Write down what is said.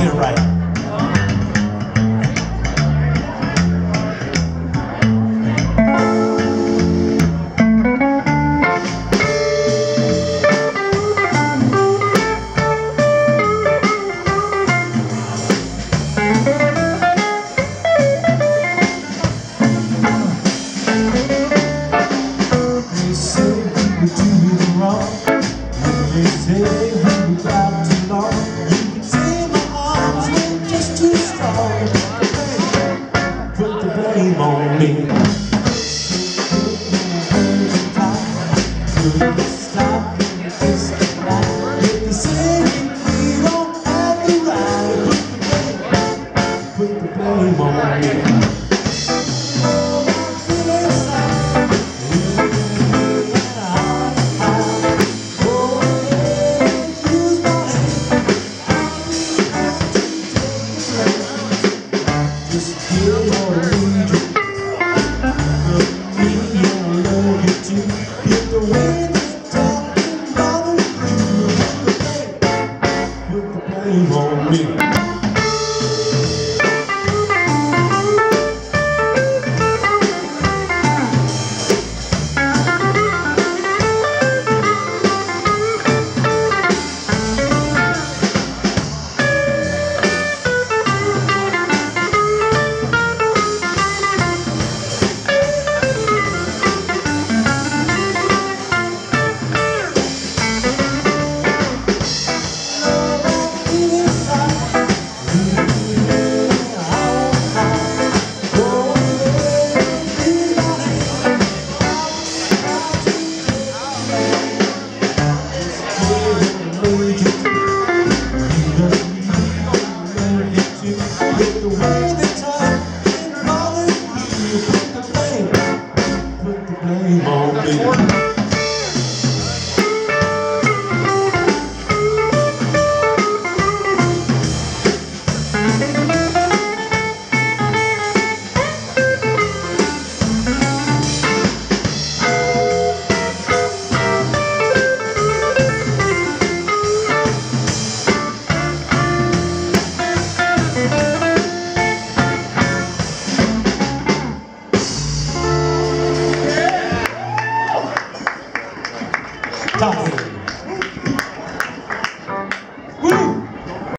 sing it right. They say we do you wrong. They say we got too long. You can say my arms were just too strong. Put the blame on me. Will you stop this night? If they say we don't have the right, put the blame on me. On me. The